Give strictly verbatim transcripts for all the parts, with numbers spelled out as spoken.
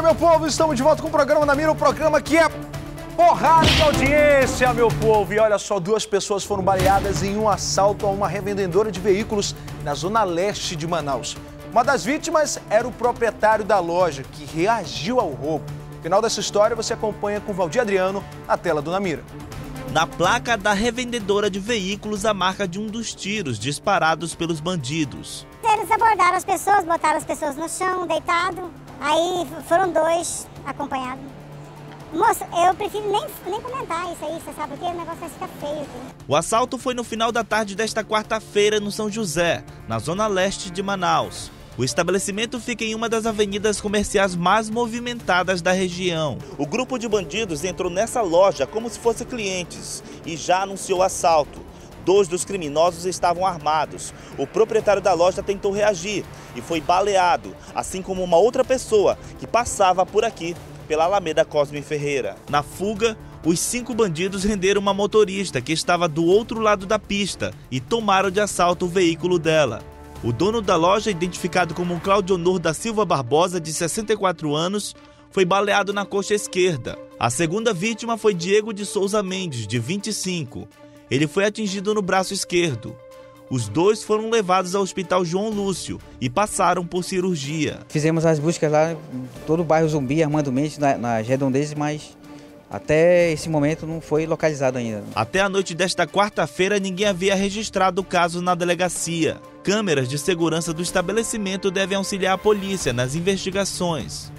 meu povo, estamos de volta com o programa Na Mira, o programa que é porrada de audiência, meu povo. E olha só, duas pessoas foram baleadas em um assalto a uma revendedora de veículos na zona leste de Manaus. Uma das vítimas era o proprietário da loja, que reagiu ao roubo. No final dessa história você acompanha com o Valdir Adriano na tela do Na Mira. Na placa da revendedora de veículos, a marca de um dos tiros disparados pelos bandidos. Eles abordaram as pessoas, botaram as pessoas no chão, deitado. Aí foram dois acompanhados. Moço, eu prefiro nem, nem comentar isso aí, você sabe o quê? O negócio vai ficar feio aqui. O assalto foi no final da tarde desta quarta-feira no São José, na zona leste de Manaus. O estabelecimento fica em uma das avenidas comerciais mais movimentadas da região. O grupo de bandidos entrou nessa loja como se fossem clientes e já anunciou assalto. Dois dos criminosos estavam armados. O proprietário da loja tentou reagir e foi baleado, assim como uma outra pessoa que passava por aqui, pela Alameda Cosme Ferreira. Na fuga, os cinco bandidos renderam uma motorista que estava do outro lado da pista e tomaram de assalto o veículo dela. O dono da loja, identificado como Claudionor da Silva Barbosa, de sessenta e quatro anos, foi baleado na coxa esquerda. A segunda vítima foi Diego de Souza Mendes, de vinte e cinco. Ele foi atingido no braço esquerdo. Os dois foram levados ao Hospital João Lúcio e passaram por cirurgia. Fizemos as buscas lá em todo o bairro Zumbi, Armando Mendes, na, nas redondezas, mas até esse momento não foi localizado ainda. Até a noite desta quarta-feira, ninguém havia registrado o caso na delegacia. Câmeras de segurança do estabelecimento devem auxiliar a polícia nas investigações.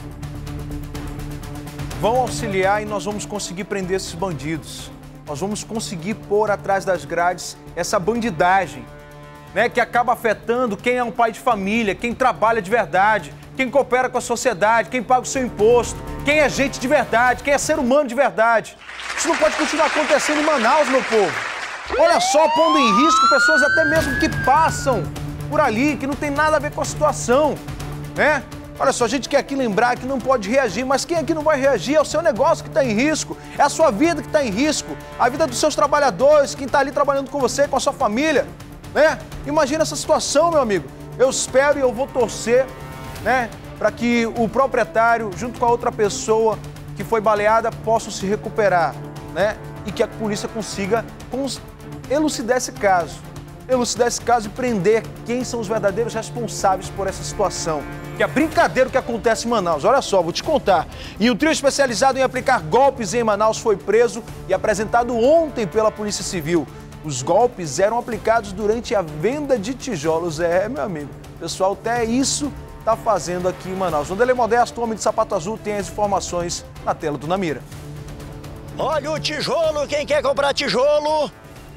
Vão auxiliar e nós vamos conseguir prender esses bandidos. Nós vamos conseguir pôr atrás das grades essa bandidagem, né, que acaba afetando quem é um pai de família, quem trabalha de verdade, quem coopera com a sociedade, quem paga o seu imposto, quem é gente de verdade, quem é ser humano de verdade. Isso não pode continuar acontecendo em Manaus, meu povo. Olha só, pondo em risco pessoas até mesmo que passam por ali, que não tem nada a ver com a situação, né? Olha só, a gente quer aqui lembrar que não pode reagir, mas quem aqui não vai reagir é o seu negócio que está em risco, é a sua vida que está em risco, a vida dos seus trabalhadores, quem está ali trabalhando com você, com a sua família, né? Imagina essa situação, meu amigo. Eu espero e eu vou torcer, né, para que o proprietário, junto com a outra pessoa que foi baleada, possam se recuperar, né? E que a polícia consiga elucidar esse caso. elucidar esse caso e prender quem são os verdadeiros responsáveis por essa situação. Que é brincadeira o que acontece em Manaus. Olha só, vou te contar. E um trio especializado em aplicar golpes em Manaus foi preso e apresentado ontem pela Polícia Civil. Os golpes eram aplicados durante a venda de tijolos. É, meu amigo, o pessoal até isso está fazendo aqui em Manaus. O Dele Modesto, homem de sapato azul, tem as informações na tela do Na Mira. Olha o tijolo, quem quer comprar tijolo?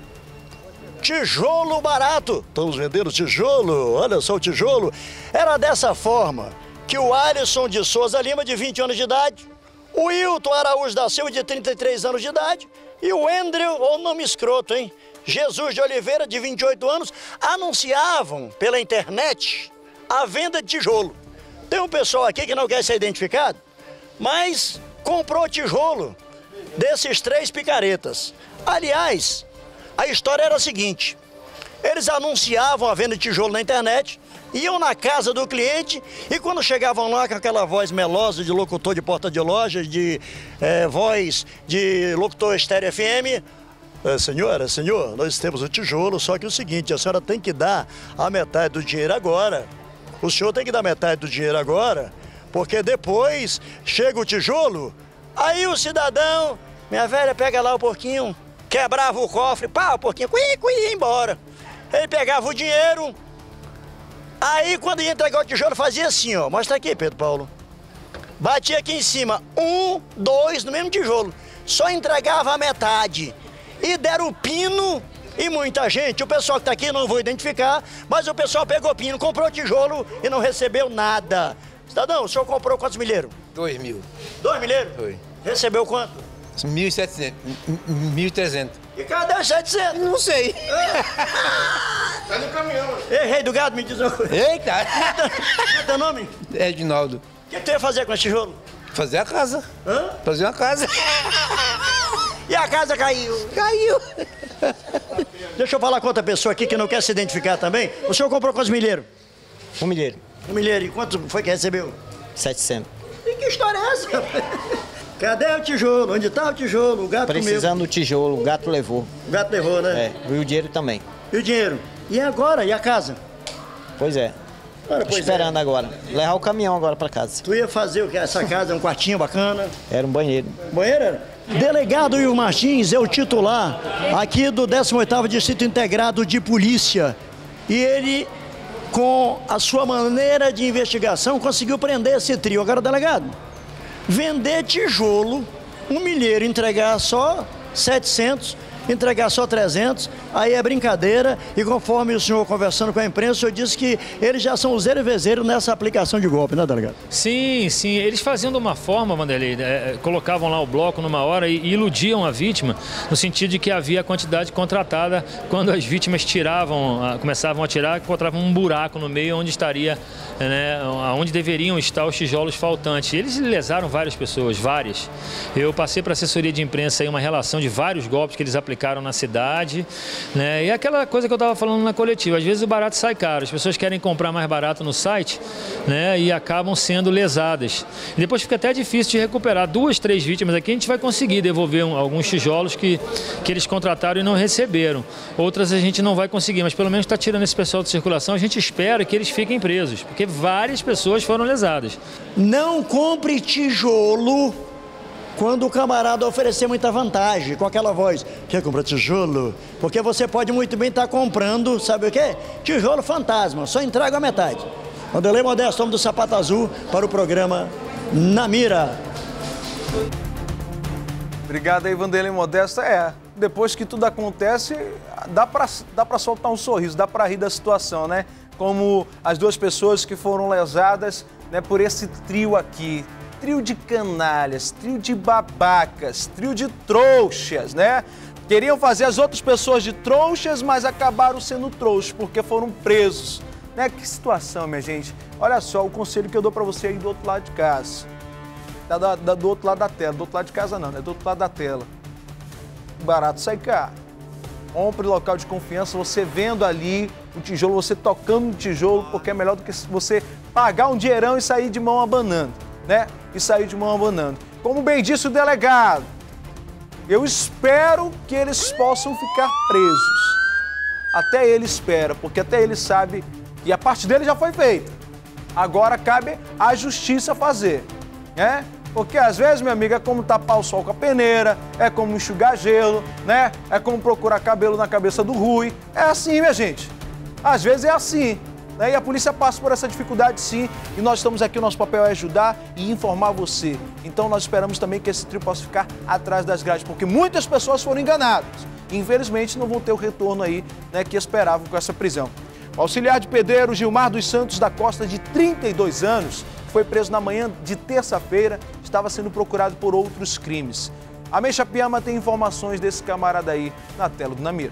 Tijolo barato, estamos vendendo tijolo, olha só o tijolo. Era dessa forma que o Alisson de Souza Lima, de vinte anos de idade, o Wilton Araújo da Silva, de trinta e três anos de idade, e o Andrew, ou nome escroto, hein? Jesus de Oliveira, de vinte e oito anos, anunciavam pela internet a venda de tijolo. Tem um pessoal aqui que não quer ser identificado, mas comprou tijolo desses três picaretas. Aliás, a história era a seguinte: eles anunciavam a venda de tijolo na internet, iam na casa do cliente e quando chegavam lá com aquela voz melosa de locutor de porta de loja, de é, voz de locutor estéreo F M, é, senhora, senhor, nós temos o tijolo, só que é o seguinte, a senhora tem que dar a metade do dinheiro agora. O senhor tem que dar metade do dinheiro agora, porque depois chega o tijolo, aí o cidadão, minha velha, pega lá o porquinho, quebrava o cofre, pá, o porquinho, cui, cui, ia embora. Ele pegava o dinheiro, aí quando ia entregar o tijolo fazia assim, ó, mostra aqui, Pedro Paulo. Batia aqui em cima, um, dois, no mesmo tijolo, só entregava a metade. E deram o pino, e muita gente, o pessoal que tá aqui não vou identificar, mas o pessoal pegou pino, comprou tijolo e não recebeu nada. Cidadão, o senhor comprou quantos milheiros? Dois mil. Dois milheiros? Foi. Recebeu quanto? Mil e setecentos. Mil e trezentos. E cadê os setecentos? Não sei. Tá no caminhão. Ei, rei do gado, me diz uma coisa. Eita! Qual é teu nome? Edinaldo. O que tu ia fazer com esse tijolo? Fazer a casa. Hã? Fazer uma casa. E a casa caiu? Caiu. Deixa eu falar com outra pessoa aqui que não quer se identificar também. O senhor comprou quantos milheiros? Um milheiro. Um milheiro. E quanto foi que recebeu? setecentos. E que história é essa? Cadê o tijolo? Onde tá o tijolo? O gato Precisando do tijolo, o gato levou. O gato levou, né? É, e o dinheiro também. E o dinheiro? E agora? E a casa? Pois é. Ora, Tô pois esperando é. agora. Levar o caminhão agora pra casa. Tu ia fazer o que? Essa casa, um quartinho bacana? Era um banheiro. Banheiro era? Delegado Will Martins é o titular aqui do décimo oitavo Distrito Integrado de Polícia. E ele, com a sua maneira de investigação, conseguiu prender esse trio. Agora, delegado, vender tijolo, um milheiro, entregar só setecentos, entregar só trezentos, aí é brincadeira. E conforme o senhor conversando com a imprensa, o senhor disse que eles já são os vezeiros nessa aplicação de golpe, né, delegado? Sim, sim. Eles faziam de uma forma, Vanderlei, é, colocavam lá o bloco numa hora e, e iludiam a vítima, no sentido de que havia a quantidade contratada. Quando as vítimas tiravam, a, começavam a tirar, encontravam um buraco no meio onde estaria, né, onde deveriam estar os tijolos faltantes. Eles lesaram várias pessoas, várias. Eu passei para a assessoria de imprensa aí uma relação de vários golpes que eles aplicaram na cidade, né? E aquela coisa que eu estava falando na coletiva, às vezes o barato sai caro, as pessoas querem comprar mais barato no site, né? E acabam sendo lesadas. E depois fica até difícil de recuperar. Duas, três vítimas aqui, a gente vai conseguir devolver um, alguns tijolos que, que eles contrataram e não receberam. Outras a gente não vai conseguir, mas pelo menos está tirando esse pessoal de circulação. A gente espera que eles fiquem presos, porque várias pessoas foram lesadas. Não compre tijolo quando o camarada oferecer muita vantagem, com aquela voz, quer comprar tijolo? Porque você pode muito bem estar comprando, sabe o quê? Tijolo fantasma, só entrega a metade. Vanderlei Modesto, homem do Sapato Azul, para o programa Na Mira. Obrigado aí, Vanderlei Modesto. É, depois que tudo acontece, dá pra, dá pra soltar um sorriso, dá pra rir da situação, né? Como as duas pessoas que foram lesadas, né, por esse trio aqui. Trio de canalhas, trio de babacas, trio de trouxas, né? Queriam fazer as outras pessoas de trouxas, mas acabaram sendo trouxas, porque foram presos. Né? Que situação, minha gente. Olha só, o conselho que eu dou pra você aí do outro lado de casa. Da, da, da, do outro lado da tela. Do outro lado de casa não, né? Do outro lado da tela. O barato sai caro. Compre local de confiança, você vendo ali o tijolo, você tocando no tijolo, porque é melhor do que você pagar um dinheirão e sair de mão abanando, né? E sair de mão abanando. Como bem disse o delegado, eu espero que eles possam ficar presos. Até ele espera, porque até ele sabe que a parte dele já foi feita. Agora cabe à justiça fazer, né? Porque às vezes, minha amiga, é como tapar o sol com a peneira, é como enxugar gelo, né? É como procurar cabelo na cabeça do Rui. É assim, minha gente. Às vezes é assim. E a polícia passa por essa dificuldade, sim, e nós estamos aqui, o nosso papel é ajudar e informar você. Então nós esperamos também que esse trio possa ficar atrás das grades, porque muitas pessoas foram enganadas e infelizmente não vão ter o retorno aí, né, que esperavam com essa prisão. O auxiliar de pedreiro Gilmar dos Santos da Costa, de trinta e dois anos, foi preso na manhã de terça-feira, estava sendo procurado por outros crimes. A Meixa Piama tem informações desse camarada aí na tela do Na Mira.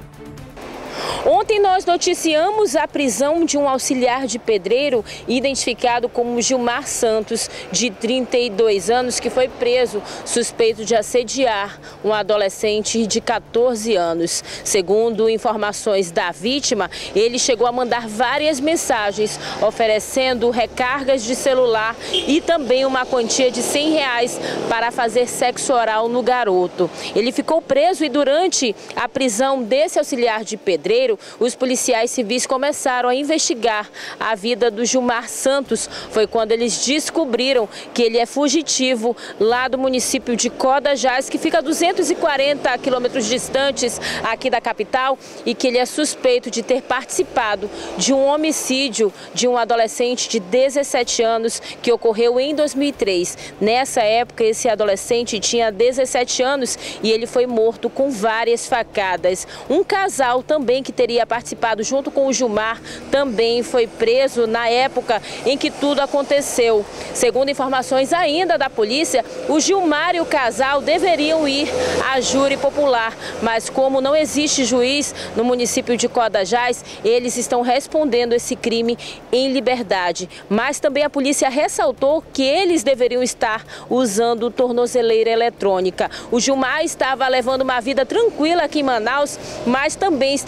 Ontem nós noticiamos a prisão de um auxiliar de pedreiro identificado como Gilmar Santos, de trinta e dois anos, que foi preso suspeito de assediar um adolescente de quatorze anos. Segundo informações da vítima, ele chegou a mandar várias mensagens oferecendo recargas de celular e também uma quantia de cem reais para fazer sexo oral no garoto. Ele ficou preso e durante a prisão desse auxiliar de pedreiro, os policiais civis começaram a investigar a vida do Gilmar Santos. Foi quando eles descobriram que ele é fugitivo lá do município de Codajás, que fica a duzentos e quarenta quilômetros distantes aqui da capital, e que ele é suspeito de ter participado de um homicídio de um adolescente de dezessete anos que ocorreu em dois mil e três. Nessa época, esse adolescente tinha dezessete anos e ele foi morto com várias facadas. Um casal também que teria participado junto com o Gilmar também foi preso na época em que tudo aconteceu. Segundo informações ainda da polícia, o Gilmar e o casal deveriam ir à júri popular, mas como não existe juiz no município de Codajás, eles estão respondendo esse crime em liberdade. Mas também a polícia ressaltou que eles deveriam estar usando tornozeleira eletrônica. O Gilmar estava levando uma vida tranquila aqui em Manaus, mas também estaria cometendo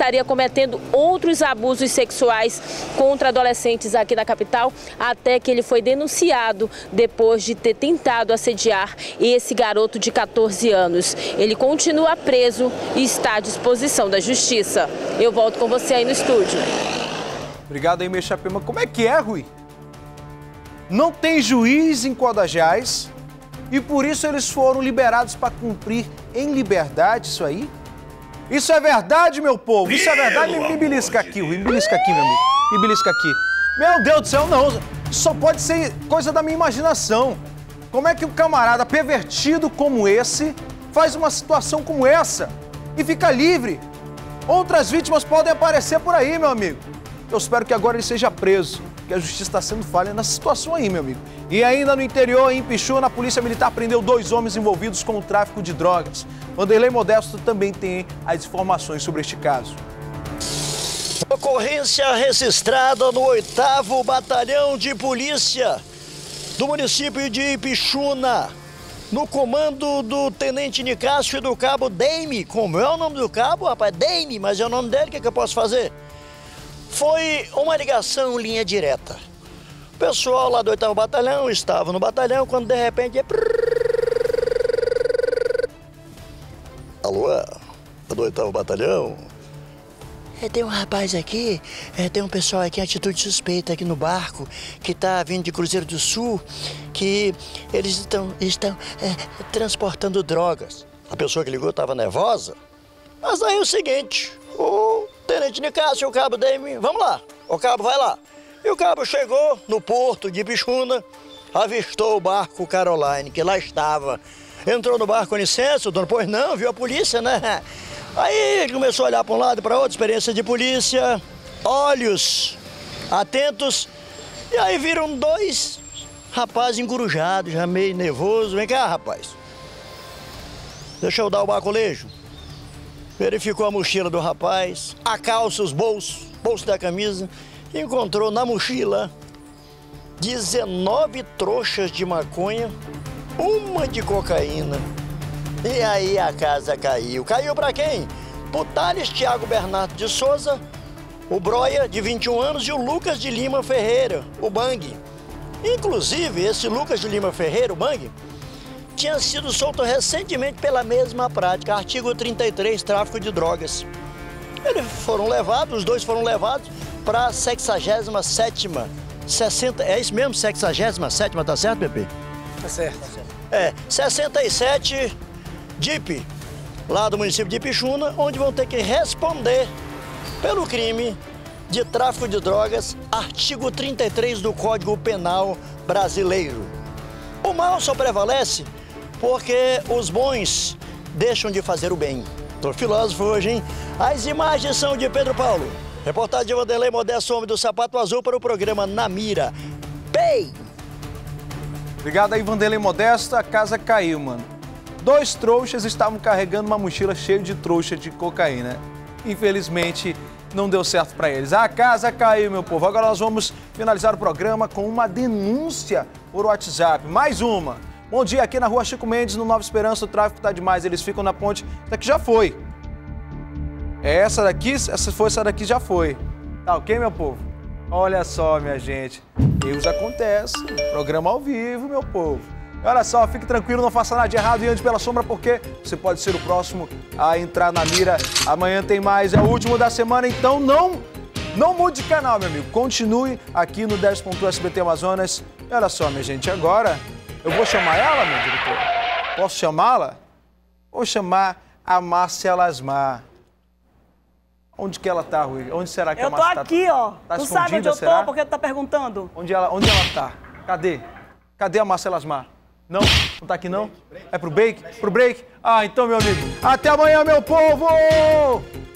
cometendo outros abusos sexuais contra adolescentes aqui na capital, até que ele foi denunciado depois de ter tentado assediar esse garoto de quatorze anos. Ele continua preso e está à disposição da justiça. Eu volto com você aí no estúdio. Obrigado aí, Meixapema. Como é que é, Rui? Não tem juiz em Codajás e por isso eles foram liberados para cumprir em liberdade isso aí? Isso é verdade, meu povo? Isso é verdade? Me, me belisca aqui, Rui. Me belisca aqui, meu amigo. Me belisca aqui. Meu Deus do céu, não. Só pode ser coisa da minha imaginação. Como é que um camarada pervertido como esse faz uma situação como essa e fica livre? Outras vítimas podem aparecer por aí, meu amigo. Eu espero que agora ele seja preso, que a justiça está sendo falha nessa situação aí, meu amigo. E ainda no interior, em Ipixuna, a Polícia Militar prendeu dois homens envolvidos com o tráfico de drogas. Vanderlei Modesto também tem as informações sobre este caso. Ocorrência registrada no oitavo Batalhão de Polícia do município de Ipixuna, no comando do Tenente Nicásio e do Cabo Deime. Como é o nome do cabo, rapaz? Deime, mas é o nome dele, o que, é que eu posso fazer? Foi uma ligação linha direta. O pessoal lá do oitavo Batalhão estava no batalhão quando de repente... Alô? É do oitavo Batalhão? É, tem um rapaz aqui, é, tem um pessoal aqui em atitude suspeita aqui no barco, que está vindo de Cruzeiro do Sul, que eles estão, estão é, transportando drogas. A pessoa que ligou estava nervosa, mas aí é o seguinte, o Tenente Nicásio e o Cabo Deime, vamos lá, o Cabo vai lá. E o Cabo chegou no porto de Ipixuna, avistou o barco Caroline, que lá estava. Entrou no barco com licença, o dono, pois não, viu a polícia, né? Aí ele começou a olhar para um lado e para outro, experiência de polícia, olhos atentos, e aí viram dois rapazes encorujados, já meio nervoso. Vem cá, rapaz. Deixa eu dar o baculejo. Verificou a mochila do rapaz, a calça, os bolsos, bolso da camisa, e encontrou na mochila dezenove trouxas de maconha, uma de cocaína. E aí a casa caiu. Caiu pra quem? Pro Thales Thiago Bernardo de Souza, o Broia, de vinte e um anos, e o Lucas de Lima Ferreira, o Bang. Inclusive, esse Lucas de Lima Ferreira, o Bang, tinha sido solto recentemente pela mesma prática, artigo trinta e três, tráfico de drogas. Eles foram levados, os dois foram levados para a sexagésima sétima, sessenta, é isso mesmo, sexagésima sétima, tá certo, Pepe? Tá certo. É, sessenta e sete... D I P, lá do município de Ipixuna, onde vão ter que responder pelo crime de tráfico de drogas, artigo trinta e três do Código Penal brasileiro. O mal só prevalece porque os bons deixam de fazer o bem. Tô filósofo hoje, hein? As imagens são de Pedro Paulo. Reportagem de Vanderlei Modesto, homem do sapato azul, para o programa Na Mira. Pei! Obrigado aí, Vanderlei Modesto. A casa caiu, mano. Dois trouxas estavam carregando uma mochila cheia de trouxa de cocaína. Infelizmente, não deu certo para eles. A casa caiu, meu povo. Agora nós vamos finalizar o programa com uma denúncia por WhatsApp. Mais uma. Bom dia, aqui na rua Chico Mendes, no Nova Esperança, o tráfico tá demais. Eles ficam na ponte. Essa daqui já foi. Essa daqui, essa foi, essa daqui já foi. Tá ok, meu povo? Olha só, minha gente. Erros acontecem. Programa ao vivo, meu povo. Olha só, fique tranquilo, não faça nada de errado e ande pela sombra, porque você pode ser o próximo a entrar na mira. Amanhã tem mais, é o último da semana, então não, não mude de canal, meu amigo. Continue aqui no dez ponto S B T Amazonas. E olha só, minha gente, agora eu vou chamar ela, meu diretor. Posso chamá-la? Vou chamar a Márcia Lasmar. Onde que ela tá, Rui? Onde será que eu a Márcia tá? Eu tô aqui, ó. Tá tu sabe onde eu será? tô, porque tu tá perguntando? Onde ela, onde ela tá? Cadê? Cadê a Márcia Lasmar? Não? Não tá aqui não? É pro break? Pro break? Ah, então, meu amigo, até amanhã, meu povo!